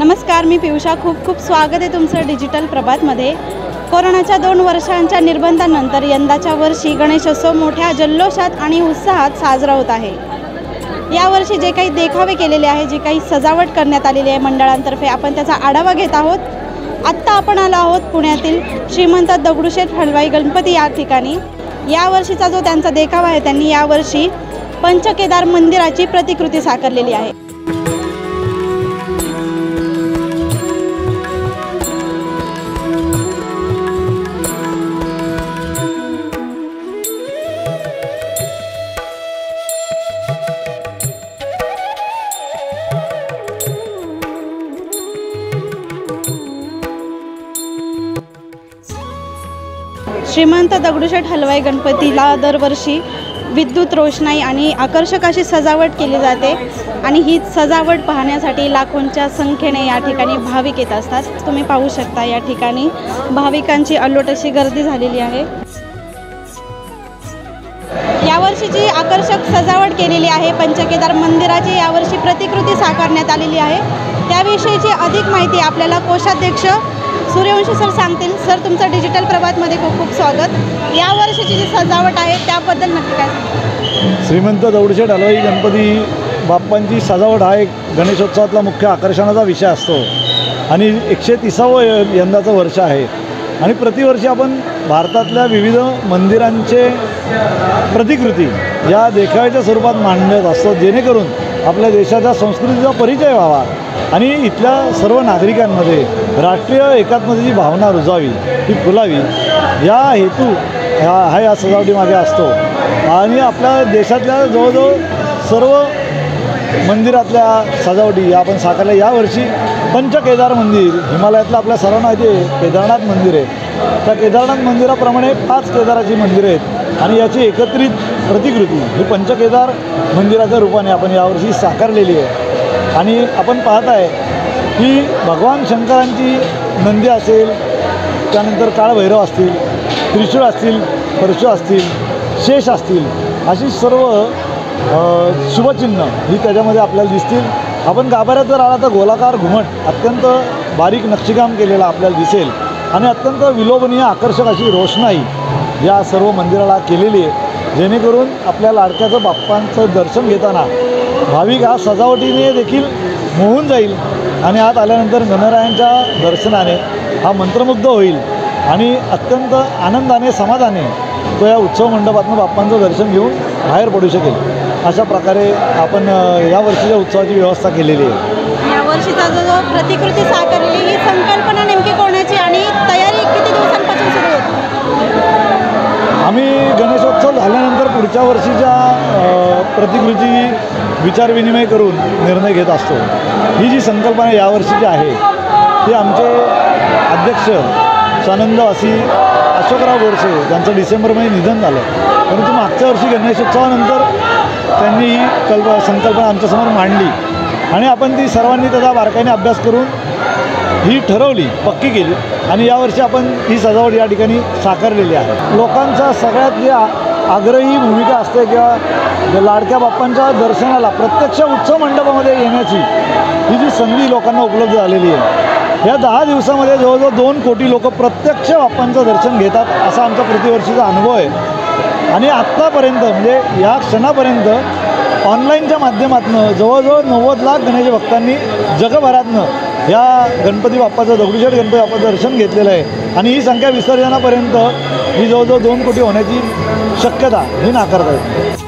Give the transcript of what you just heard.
नमस्कार, मी पियुषा. खूप खूप स्वागत आहे तुमचं डिजिटल प्रभातमध्ये. कोरोनाच्या 2 वर्षांच्या निर्बंधांनंतर यंदाच्या वर्षी गणेशोत्सव मोठ्या जल्लोषात आणि उत्साहात साजरा होत आहे. यावर्षी जे काही देखावे केलेले आहे, जी काही सजावट करण्यात आलेली आहे मंडळांतर्फे, आपण त्याचा आढावा घेत आहोत. आत्ता आपण आलो आहोत पुण्यातील श्रीमंत दगडूशेठ हलवाई गणपती या ठिकाणी. यावर्षीचा जो त्यांचा देखावा आहे, त्यांनी यावर्षी पंचकेदार मंदिराची प्रतिकृती साकारलेली आहे. श्रीमंत दगडूशेठ हलवाई गणपतीला दरवर्षी विद्युत रोषणाई आणि आकर्षक अशी सजावट केली जाते आणि ही सजावट पाहण्यासाठी लाखोंच्या संख्येने या ठिकाणी भाविक येत असतात. तुम्ही पाहू शकता या ठिकाणी भाविकांची अल्लोट अशी गर्दी झालेली आहे. यावर्षीची आकर्षक सजावट केलेली आहे. पंचकेदार मंदिराची यावर्षी प्रतिकृती साकारण्यात आलेली आहे. त्याविषयीची अधिक माहिती आपल्याला कोषाध्यक्ष सूर्यवंशी सर सांगतील. सर, तुमचं डिजिटल प्रभातमध्ये खूप खूप स्वागत. यावर्षीची जी सजावट आहे त्याबद्दल नक्की काय सांगता? श्रीमंत दगडूशेठ हलवाई गणपती बाप्पांची सजावट हा एक गणेशोत्सवातला मुख्य आकर्षणाचा विषय असतो आणि 130वं यंदाचं वर्ष आहे आणि प्रतिवर्षी आपण भारतातल्या विविध मंदिरांचे प्रतिकृती या देखाव्याच्या स्वरूपात मांडत असतो, जेणेकरून आपल्या देशाच्या संस्कृतीचा परिचय व्हावा आणि इथल्या सर्व नागरिकांमध्ये राष्ट्रीय एकात्मतेची भावना रुजावी, ती फुलावी, या हेतू हा या सजावटीमागे असतो. आणि आपल्या देशातल्या जवळजवळ सर्व मंदिरातल्या सजावटी आपण साकारल्या. यावर्षी पंचकेदार मंदिर, हिमालयातलं आपल्या सर्वांना माहिती आहे केदारनाथ मंदिर आहे. त्या केदारनाथ मंदिराप्रमाणे 5 केदाराची मंदिरं आहेत आणि याची एकत्रित प्रतिकृती ही पंचकेदार मंदिराच्या रूपाने आपण यावर्षी साकारलेली आहे. आणि आपण पाहत आहे की भगवान शंकरांची नंदी असेल, त्यानंतर काळभैरव असतील, त्रिशूळ असतील, परशु असतील, शेष असतील, अशी सर्व शुभचिन्ह ही त्याच्यामध्ये आपल्याला दिसतील. आपण गाभाऱ्यात जर आला तर गोलाकार घुमट अत्यंत बारीक नक्षीकाम केलेला आपल्याला दिसेल आणि अत्यंत विलोभनीय आकर्षक अशी रोषणाई या सर्व मंदिराला केलेली आहे, जेणेकरून आपल्या लाडक्याचं बाप्पांचं दर्शन घेताना भाविक हा सजावटीने देखील मोहून जाईल आणि आत आल्यानंतर गणरायांच्या दर्शनाने हा मंत्रमुग्ध होईल आणि अत्यंत आनंदाने, समाधाने तो या उत्सव मंडपातून बाप्पांचं दर्शन घेऊन बाहेर पडू शकेल. अशा प्रकारे आपण या वर्षीच्या उत्सवाची व्यवस्था केलेली आहे. या वर्षीचा जो प्रतिकृती साकारलेली ही संकल्पना नेमकी कोणाची आणि तयारी किती दिवसांपासून सुरू होती? आम्ही गणेशोत्सव झाल्यानंतर पुढच्या वर्षीच्या प्रतिकृती विचारविनिमय करून निर्णय घेत असतो. ही जी संकल्पना यावर्षीची आहे ती आमचे अध्यक्ष स्वानंदवासी अशोकराव गोडसे यांचं डिसेंबरमध्ये निधन झालं, परंतु मागच्या वर्षी गणेशोत्सवानंतर त्यांनी ही संकल्पना आमच्यासमोर मांडली आणि आपण ती सर्वांनी त्याचा बारकाईने अभ्यास करून ही ठरवली, पक्की केली आणि यावर्षी आपण ही सजावट या ठिकाणी साकारलेली आहे. लोकांचा सगळ्यात जे आग्रही भूमिका असते किंवा लाडक्या बाप्पांच्या दर्शनाला प्रत्यक्ष उत्सव मंडपामध्ये येण्याची ही जी संधी लोकांना उपलब्ध झालेली आहे. या 10 दिवसामध्ये जवळजवळ 2 कोटी लोक प्रत्यक्ष बाप्पांचं दर्शन घेतात असा आमचा प्रतिवर्षीचा अनुभव आहे. आणि आत्तापर्यंत म्हणजे या क्षणापर्यंत ऑनलाईनच्या माध्यमातून जवळजवळ 90 लाख गणेश भक्तांनी जगभरातनं या गणपती बाप्पाचं, दगडूशेठ गणपती बाप्पाचं दर्शन घेतलेलं आहे आणि ही संख्या विसर्जनापर्यंत ही जवळजवळ 2 कोटी होण्याची शक्यता ही नाकारता येते.